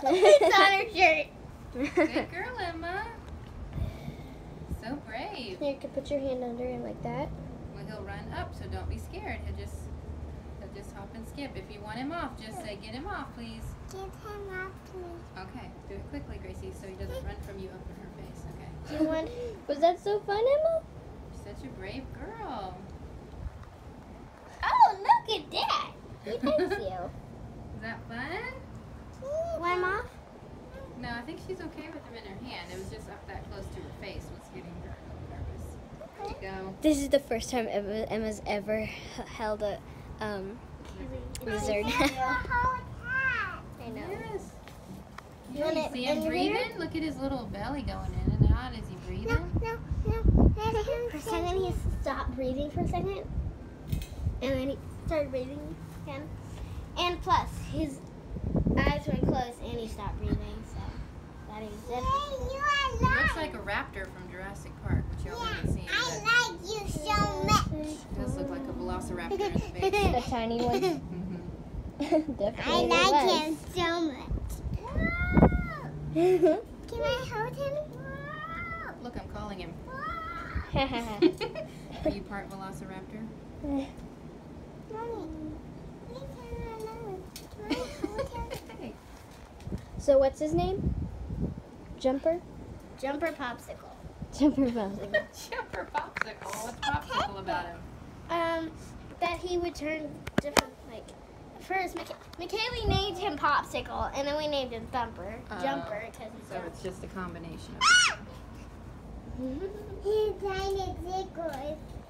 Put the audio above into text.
It's on her shirt. Good girl, Emma. So brave. Here, you can put your hand under him like that. Well, he'll run up, so don't be scared. He'll just hop and skip. If you want him off, just say, "Get him off, please." Get him off, please. Okay, do it quickly, Gracie, so he doesn't run from you up in her face. Okay. Do you want? Was that so fun, Emma? You're such a brave girl. Oh, look at that. Thank you. Is that fun? Want him off? No, I think she's okay with him in her hand. It was just up that close to her face was getting her a little nervous. There you go. This is the first time Emma's ever held a lizard. I know. Yes. You Yeah, want you it see him in your breathing? ear? Look at his little belly going in and out. Is he breathing? No. For a second, he stopped breathing for a second, and then he started breathing again. And plus, his eyes were closed, and he stopped breathing. So that is Hey, it. you are He looks lying. like a raptor from Jurassic Park, which y'all haven't seen. I But like you so much. he does look like a velociraptor in the face. The tiny one. Mhm. Definitely. I like was. him so much. Can I hold him? Look, I'm calling him. Mommy. Are you part velociraptor? Mommy. Please hold him. Can I hold him? Hey. So what's his name? Jumper? Jumper popsicle. Jumper Popsicle. Jumper Popsicle. What's Popsicle about him? That he would turn different, like, first, McKaylee named him Popsicle, and then we named him Jumper, because he's So it's just a combination of He's trying to tickle.